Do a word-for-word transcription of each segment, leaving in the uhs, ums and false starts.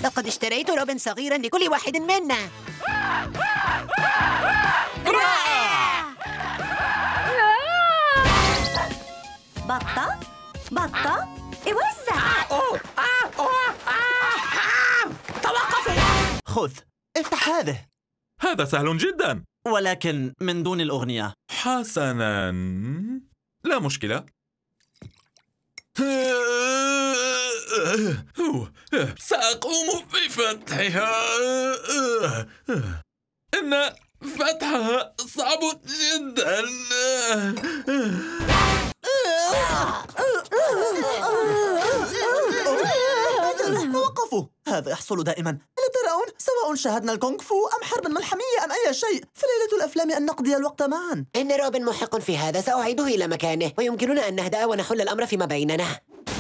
لقد اشتريت روبن صغيرا لكل واحد منا. رائع! بطة بطة اوزع. توقفوا! خذ، افتح هذه. هذا سهل جدا، ولكن من دون الأغنية. حسناً، لا مشكلة. سأقوم بفتحها. إن فتحها صعب جدا. توقفوا، هذا يحصل دائما. ألا ترون؟ سواء شاهدنا الكونغ فو أم حربا ملحمية أم أي شيء، فليلة الأفلام أن نقضي الوقت معا. إن روبن محق في هذا، سأعيده إلى مكانه ويمكننا أن نهدأ ونحل الأمر فيما بيننا.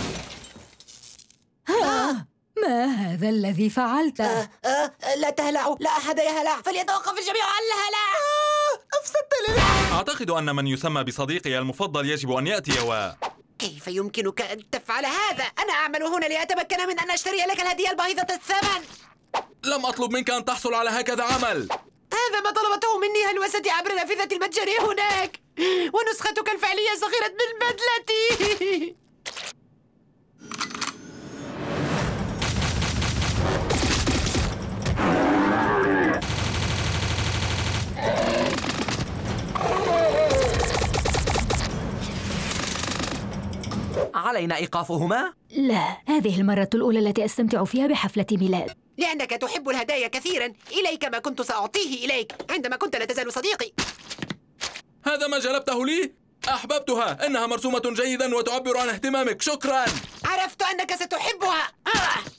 ها، ما هذا الذي فعلته؟ آه آه لا تهلعوا، لا أحد يهلع، فليتوقف الجميع عن الهلع. أفسدت لي. أعتقد أن من يسمى بصديقي المفضل يجب أن يأتي و... كيف يمكنك أن تفعل هذا؟ أنا أعمل هنا لأتمكن من أن أشتري لك الهدية الباهظة الثمن. لم أطلب منك أن تحصل على هكذا عمل. هذا ما طلبته مني هلوستي عبر نافذة المتجر هناك، ونسختك الفعلية صغيرة من بدلتي. علينا إيقافهما؟ لا، هذه المرة الأولى التي أستمتع فيها بحفلة ميلاد. لأنك تحب الهدايا كثيرا. إليك ما كنت سأعطيه إليك عندما كنت لا تزال صديقي. هذا ما جلبته لي؟ أحببتها، إنها مرسومة جيدا وتعبر عن اهتمامك. شكرا. عرفت أنك ستحبها. آه.